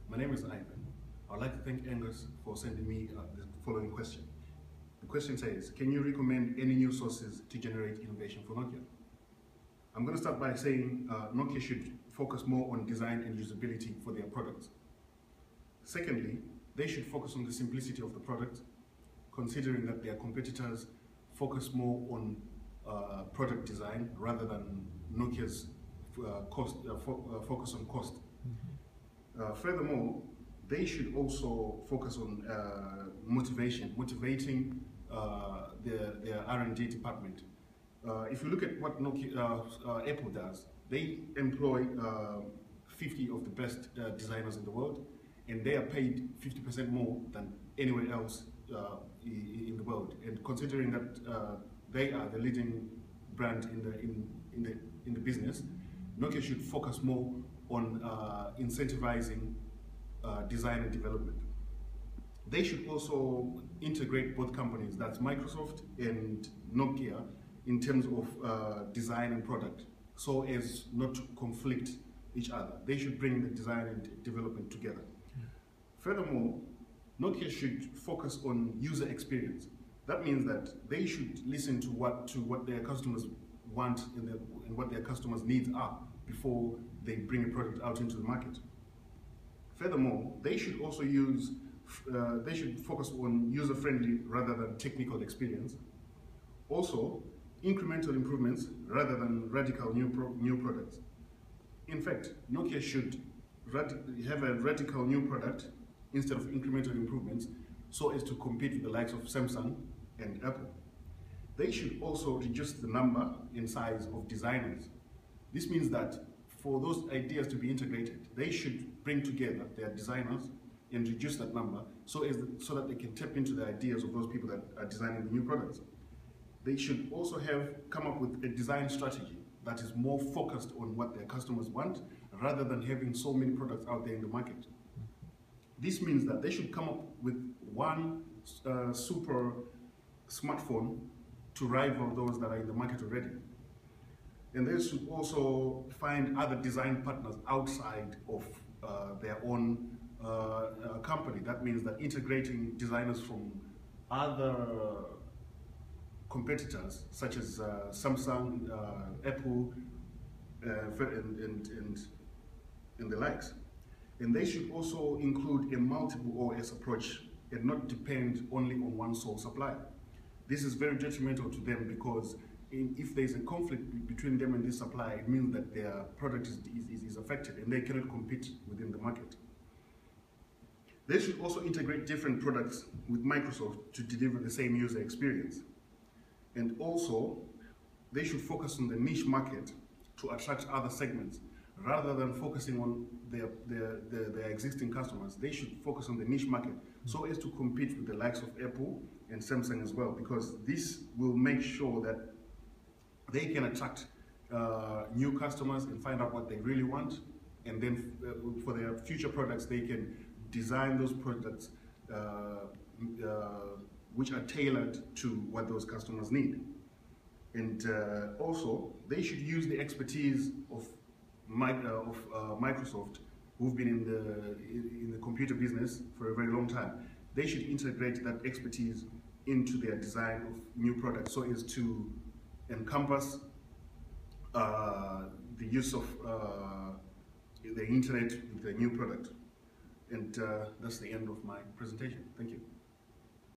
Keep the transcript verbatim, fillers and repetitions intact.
My name is Ivan. I'd like to thank Angus for sending me uh, the following question. The question says, can you recommend any new sources to generate innovation for Nokia? I'm going to start by saying uh, Nokia should focus more on design and usability for their products. Secondly, they should focus on the simplicity of the product, considering that their competitors focus more on uh, product design rather than Nokia's uh, cost, uh, fo uh, focus on cost. Mm-hmm. uh, furthermore, they should also focus on uh, motivation, motivating uh, their, their R and D department. Uh, if you look at what Nokia, uh, uh, Apple does, they employ uh, fifty of the best uh, designers in the world, and they are paid fifty percent more than anywhere else uh, in the world. And considering that uh, they are the leading brand in the in, in the in the business, Nokia should focus more on uh, incentivizing uh, design and development. They should also integrate both companies, that's Microsoft and Nokia, in terms of uh, design and product, so as not to conflict each other. They should bring the design and development together. Yeah. Furthermore, Nokia should focus on user experience. That means that they should listen to what to what their customers want and, the, and what their customers' needs are before they bring a product out into the market. Furthermore, they should also use uh, they should focus on user-friendly rather than technical experience. Also, incremental improvements rather than radical new pro new products. In fact, Nokia should have a radical new product instead of incremental improvements, so as to compete with the likes of Samsung and Apple. They should also reduce the number and size of designers. This means that for those ideas to be integrated, they should bring together their designers and reduce that number, so as the, so that they can tap into the ideas of those people that are designing the new products. They should also have come up with a design strategy that is more focused on what their customers want, rather than having so many products out there in the market. This means that they should come up with one uh, super smartphone to rival those that are in the market already. And they should also find other design partners outside of uh, their own uh, uh, company. That means that integrating designers from other competitors such as uh, Samsung, uh, Apple, uh, and, and, and, and the likes. And they should also include a multiple O S approach and not depend only on one sole supplier. This is very detrimental to them, because in, if there's a conflict between them and this supplier, it means that their product is, is, is affected and they cannot compete within the market. They should also integrate different products with Microsoft to deliver the same user experience. And also, they should focus on the niche market to attract other segments. Rather than focusing on their, their, their, their existing customers, they should focus on the niche market so as to compete with the likes of Apple and Samsung as well, because this will make sure that they can attract uh, new customers and find out what they really want, and then uh, for their future products, they can design those products uh, uh, which are tailored to what those customers need. And uh, also, they should use the expertise of, my, uh, of uh, Microsoft, who've been in the, in the computer business for a very long time. They should integrate that expertise into their design of new products, so as to encompass uh, the use of uh, the internet with the new product. And uh, that's the end of my presentation. Thank you.